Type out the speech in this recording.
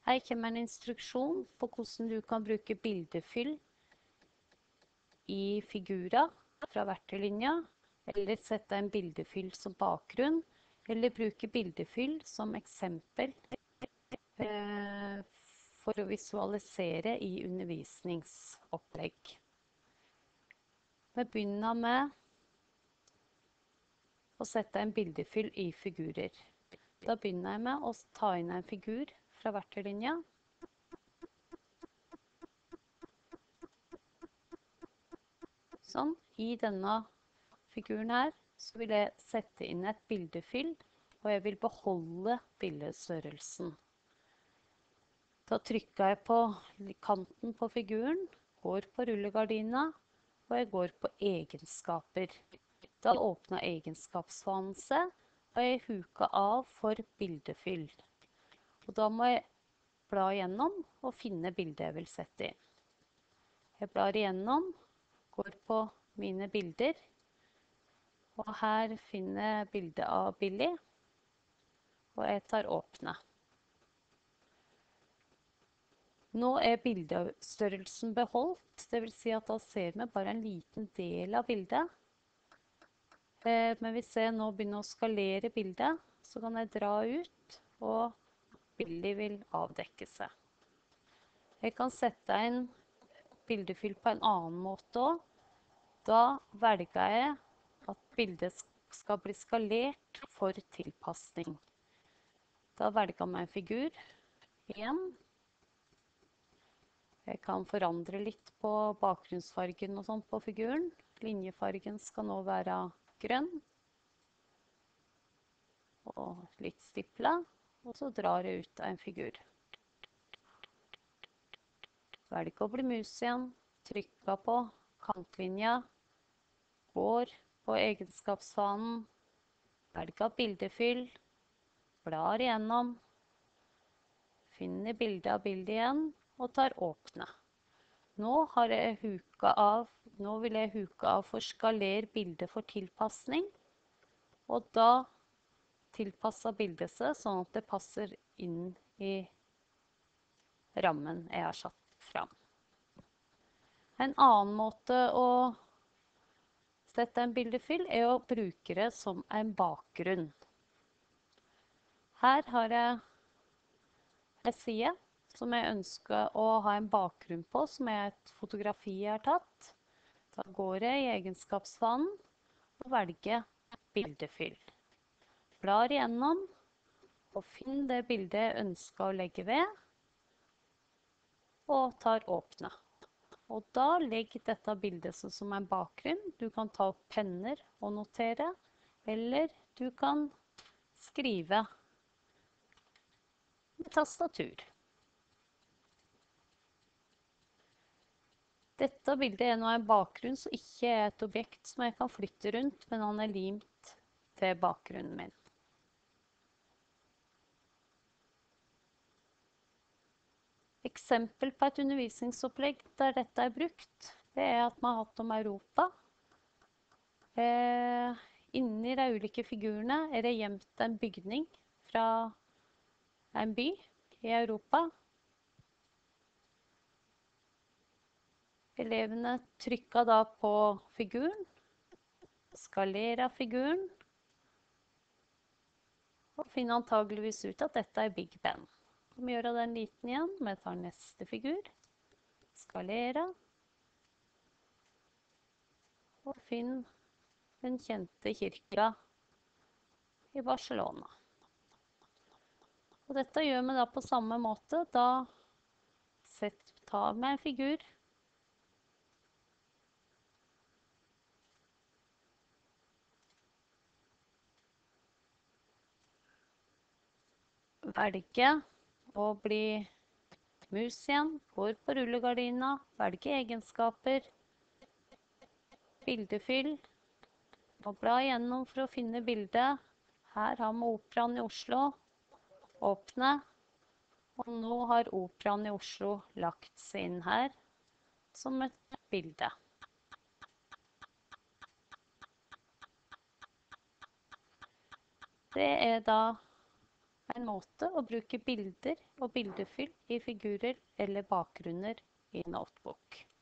Her kommer en instruksjon på hvordan du kan bruke bildefyll i figurer fra verktøylinja, eller sette en bildefyll som bakgrunn, eller bruke bildefyll som eksempel for å visualisere i undervisningsopplegg. Vi begynner med å sette en bildefyll i figurer. Da begynner jeg med å ta inn en figur fra verktøylinja. Sånn, i denne figuren her så vil jeg sette inn et bildefyll, og jeg vil beholde bildestørrelsen. Da trykker jeg på kanten på figuren, går på rullegardina, og jeg går på egenskaper. Da åpner egenskapsfanen seg, og jeg huker av for bildefyll. Og da må jeg bla igjennom og finne bildet jeg vil sette inn. Jeg blar igjennom, går på mine bilder, og her finner jeg bildet av Billy, og jeg tar åpne. Nå er bildestørrelsen beholdt, det vil si at da ser vi bare en liten del av bildet. Men hvis jeg nå begynner å skalere bildet, så kan jeg dra ut, og Billy vil avdekke seg. Jeg kan sette inn bildefyll på en annen måte også. Da velger jeg at bildet skal bli skalert for tilpasning. Da velger jeg en figur igjen. Jeg kan forandre litt på bakgrunnsfargen og sånt på figuren. Linjefargen skal nå være grønn. Og litt stipla. Og så drar jeg ut en figur. Velger å bli mus igjen. Trykker på kantlinja. Går på egenskapsfanen. Velger bildefyll. Blar igjennom. Finner bildet av bildet igjen. Og tar åpne. Nå vil jeg huke av for skaler bildet for tilpasning. Og da tilpasser bildet seg sånn at det passer inn i rammen jeg har satt fram. En annen måte å sette en bildefyll er å bruke det som en bakgrunn. Her har jeg en side som jeg ønsker å ha en bakgrunn på, som er et fotografi jeg har tatt. Da går jeg i egenskapsfanen og velger bildefyll. Blar igjennom og finner det bildet jeg ønsker å legge ved, og tar åpne. Og da legger dette bildet som en bakgrunn. Du kan ta opp penner og notere, eller du kan skrive med tastatur. Dette bildet er nå en bakgrunn som ikke er et objekt som jeg kan flytte rundt, men han er limt til bakgrunnen min. Eksempel på et undervisningsopplegg der dette er brukt, det er at man har hatt om Europa. Inni de ulike figurene er det gjemt en bygning fra en by i Europa. Elevene trykker da på figuren, skalerer figuren, og finner antageligvis ut at dette er Big Ben. Vi gjør den liten igjen, vi tar neste figur, skalerer, og finner den kjente kirka i Barcelona. Og dette gjør vi da på samme måte. Da tar vi en figur, velger å bli mus igjen, går på rullegardina, velger egenskaper, bildefyll, og bla igjennom for å finne bildet. Her har vi Operaen i Oslo, åpne, og nå har Operaen i Oslo lagt seg inn her som et bilde. Det er da en måte å bruke bilder og bildefyll i figurer eller bakgrunner i Notebook.